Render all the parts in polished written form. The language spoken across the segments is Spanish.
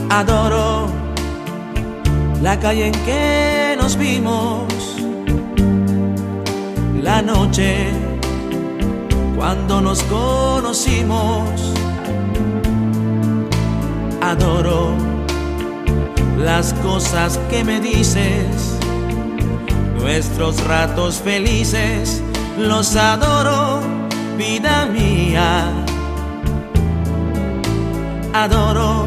Adoro la calle en que nos vimos, la noche cuando nos conocimos. Adoro las cosas que me dices, nuestros ratos felices, los adoro, vida mía. Adoro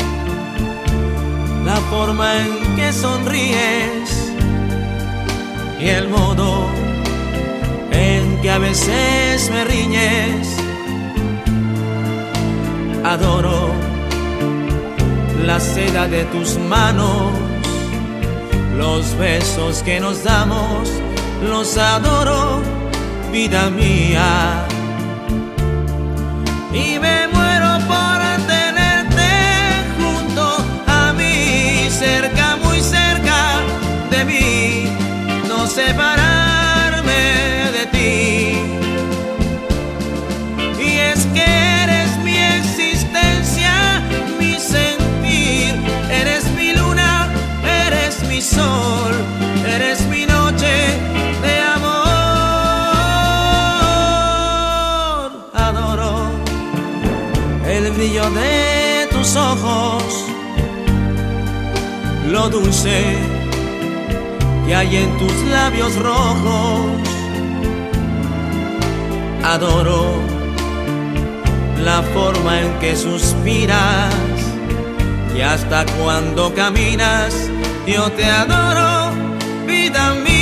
la forma en que sonríes y el modo en que a veces me riñes. Adoro la seda de tus manos, los besos que nos damos, los adoro, vida mía. Y me muero por tenerte junto a mí, cerca, muy cerca de mí, no separarme de ti. Y es que eres mi existencia, mi sentir, eres mi luna, eres mi sol, eres mi noche de amor. Adoro el brillo de tus ojos, lo dulce que hay en tus labios rojos. Adoro la forma en que suspiras y hasta cuando caminas. Yo te adoro, vida mía.